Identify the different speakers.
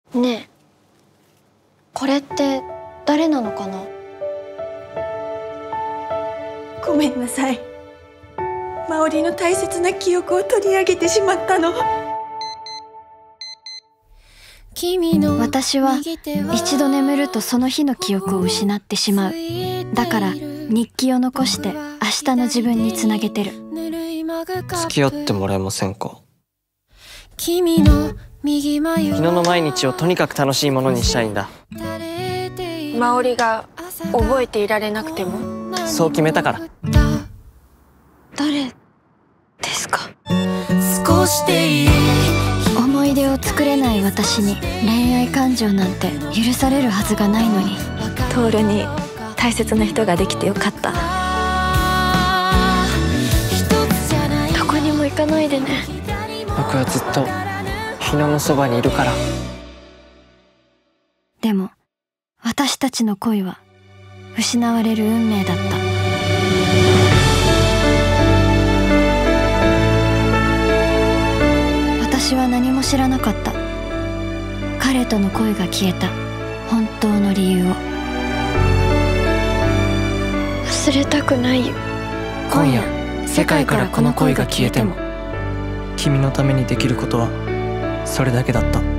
Speaker 1: ねえ、これって誰なのかな？
Speaker 2: ごめんなさい。真織の大切な記憶を取り上げてしまったの。
Speaker 3: 私は一度眠るとその日の記憶を失ってしまう。だから日記を残して明日の自分につなげてる。
Speaker 4: 付き合ってもらえませんか？
Speaker 5: 日野の毎日をとにかく楽しいものにしたいんだ。
Speaker 1: 真織が覚えていられなくても？
Speaker 5: そう決めたから。
Speaker 1: 誰ですか？
Speaker 3: 思い出を作れない私に恋愛感情なんて許されるはずがないのに。
Speaker 1: 徹に大切な人ができてよかった。どこにも行かないでね。
Speaker 5: 僕はずっと日野のそばにいるから。
Speaker 3: でも私たちの恋は失われる運命だった。私は何も知らなかった。彼との恋が消えた本当の理由を。
Speaker 1: 忘れたくないよ。
Speaker 5: 今夜世界からこの恋が消えても、君のためにできることはそれだけだった。